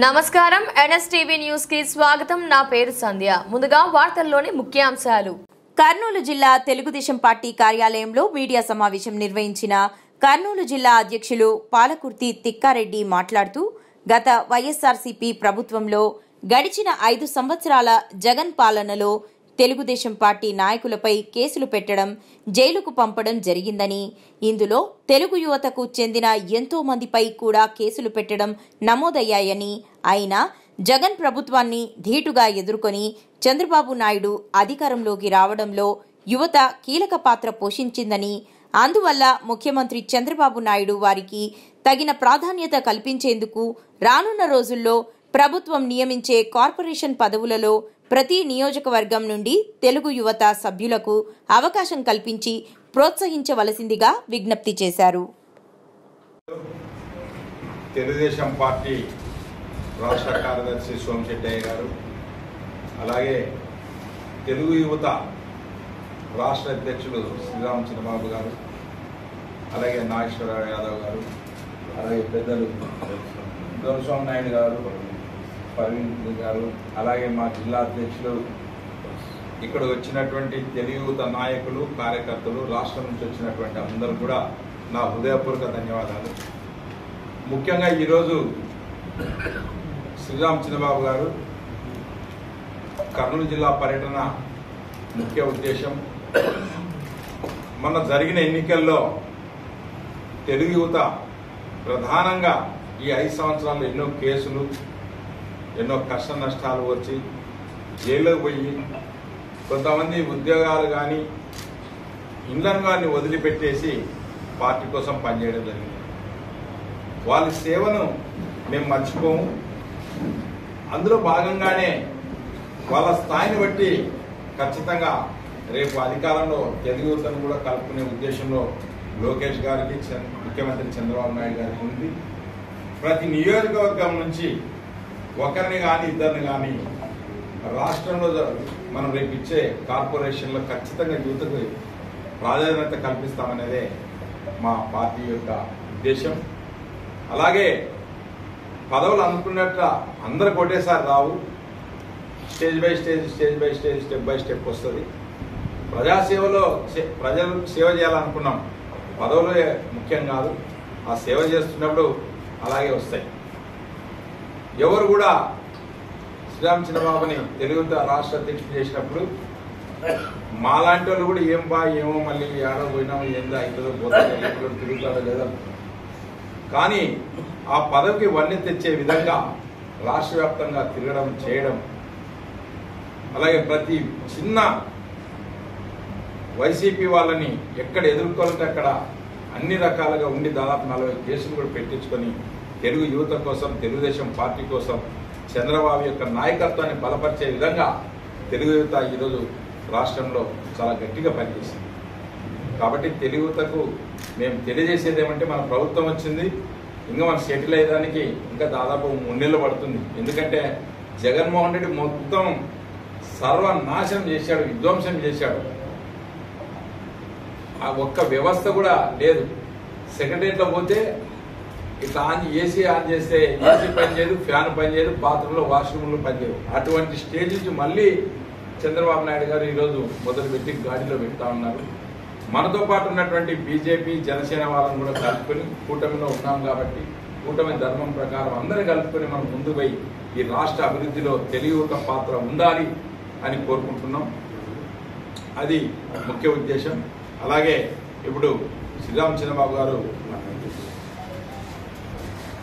నమస్కారం NSTV news కి స్వాగతం। నా పేరు సంధ్య। ముందుగా వార్తల్లోని ముఖ్యాంశాలు। కర్నూలు జిల్లా తెలుగుదేశం పార్టీ కార్యాలయంలో మీడియా సమావేశం నిర్వహించిన కర్నూలు జిల్లా అధ్యక్షులు పాలకుర్తి తిక్కారెడ్డి మాట్లాడుతూ గత వైఎస్ఆర్సీపీ ప్రభుత్వంలో గడిచిన 5 సంవత్సరాల జగన్ పాలనలో తెలుగుదేశం పార్టీ నాయకులపై కేసులు పెట్టడం, జైలుకు పంపడం జరిగిందని, ఇందులో తెలుగు యువతకు చెందిన ఎంతో మందిపై కూడా కేసులు పెట్టడం నమోదయ్యాయని, అయినా జగన్ ప్రభుత్వాన్ని ధీటుగా ఎదుర్కొని చంద్రబాబు నాయుడు అధికారంలోకి రావడంలో యువత కీలక పాత్ర పోషించిందని, అందువల్ల ముఖ్యమంత్రి చంద్రబాబు నాయుడు వారికి తగిన ప్రాధాన్యత కల్పించేందుకు రానున్న రోజుల్లో ప్రభుత్వం నియమించే కార్పొరేషన్ పదవులలో ప్రతి నియోజకవర్గం నుండి తెలుగు యువత సభ్యులకు అవకాశం కల్పించి ప్రోత్సహించవలసిందిగా విజ్ఞప్తి చేశారు। తెలుగుదేశం పార్టీ రాష్ట్ర కార్యదర్శి సోమశెట్టయ్య గారు, అలాగే తెలుగు యువత రాష్ట్ర అధ్యక్షులు శ్రీరామ్ చంద్రబాబు గారు, అలాగే నాగేశ్వరరావు యాదవ్ గారు, అలాగే పెద్దలు దొరస్వామి నాయుడు గారు, ప్రవీణ్ గారు, అలాగే మా జిల్లా అధ్యక్షులు, ఇక్కడ వచ్చినటువంటి తెలుగు యువత నాయకులు, కార్యకర్తలు, రాష్ట్రం నుంచి వచ్చినటువంటి అందరూ కూడా నా హృదయపూర్వక ధన్యవాదాలు। ముఖ్యంగా ఈరోజు శ్రీరామ్ చంద్రబాబు గారు కర్నూలు జిల్లా పర్యటన ముఖ్య ఉద్దేశం, మొన్న జరిగిన ఎన్నికల్లో తెలుగు యువత ప్రధానంగా ఈ 5 సంవత్సరాల్లో ఎన్నో కేసులు, ఎన్నో కష్ట నష్టాలు వచ్చి జైల్లోకి పోయి కొంతమంది ఉద్యోగాలు కానీ ఇండ్లను కానీ వదిలిపెట్టేసి పార్టీ కోసం పనిచేయడం జరిగింది। వాళ్ళ సేవను మేము మర్చిపోము। అందులో భాగంగానే వాళ్ళ స్థాయిని బట్టి ఖచ్చితంగా రేపు అధికారంలో తెలుగు యువతను కూడా కలుపుకునే ఉద్దేశంలో లోకేష్ గారికి, ముఖ్యమంత్రి చంద్రబాబు నాయుడు గారికి ఉంది। ప్రతి నియోజకవర్గం నుంచి ఒకరిని కానీ ఇద్దరిని కానీ రాష్ట్రంలో మనం రేపు ఇచ్చే కార్పొరేషన్లో ఖచ్చితంగా యువతకు ప్రాధాన్యత కల్పిస్తామనేదే మా పార్టీ యొక్క ఉద్దేశం। అలాగే పదవులు అనుకున్నట్టు అందరికి ఒకటేసారి రావు, stage by stage, step by step వస్తుంది। ప్రజాసేవలో ప్రజలకు సేవ చేయాలనుకున్నాం, పదవులే ముఖ్యం కాదు, ఆ సేవ చేస్తున్నప్పుడు అలాగే వస్తాయి। ఎవరు కూడా శ్రీరామ్ చంద్రబాబుని తెలుగు రాష్ట్ర అధ్యక్షుడు చేసినప్పుడు మాలాంటి వాళ్ళు కూడా ఏమో మళ్ళీ ఏడో పోయినామో ఏందో అవుతుందో పోతుందో తిరుగుతాడో లేదా, కానీ ఆ పదవికి వన్నె తెచ్చే విధంగా రాష్ట్ర వ్యాప్తంగా తిరగడం చేయడం, అలాగే ప్రతి చిన్న వైసీపీ వాళ్ళని ఎక్కడ ఎదుర్కోవాలంటే అక్కడ అన్ని రకాలుగా ఉండి దాదాపు 40 కేసులు కూడా పెట్టించుకొని తెలుగు యువత కోసం, తెలుగుదేశం పార్టీ కోసం చంద్రబాబు యొక్క నాయకత్వాన్ని బలపరిచే విధంగా తెలుగు యువత ఈరోజు రాష్ట్రంలో చాలా గట్టిగా పనిచేసింది। కాబట్టి తెలుగు యువతకు మేము తెలియజేసేది ఏమంటే, మన ప్రభుత్వం వచ్చింది, ఇంకా మనం సెటిల్ అయ్యేదానికి ఇంకా దాదాపు 3 నెలలు పడుతుంది। ఎందుకంటే జగన్మోహన్ రెడ్డి మొత్తం సర్వనాశనం చేశాడు, విధ్వంసం చేశాడు। ఆ ఒక్క వ్యవస్థ కూడా లేదు। సెక్రటరీలో పోతే ఇట్లా ఏసీ ఆన్ చేస్తే ఏసీ పనిచేయదు, ఫ్యాన్ పనిచేయదు, బాత్రూంలో వాష్రూమ్లో పనిచేయదు। అటువంటి స్టేజ్ నుంచి మళ్ళీ చంద్రబాబు నాయుడు గారు ఈరోజు మొదలుపెట్టి గాడిలో పెడతా ఉన్నారు। మనతో పాటు ఉన్నటువంటి బీజేపీ, జనసేన వాళ్ళని కూడా కలుపుకొని కూటమిలో ఉన్నాం కాబట్టి కూటమి ధర్మం ప్రకారం అందరినీ కలుపుకొని మనం ముందు పోయి ఈ రాష్ట్ర అభివృద్ధిలో తెలుగు యువత పాత్ర ఉండాలి అని కోరుకుంటున్నాం। అది ముఖ్య ఉద్దేశం। అలాగే ఇప్పుడు శ్రీరామ్ చంద్రబాబు గారు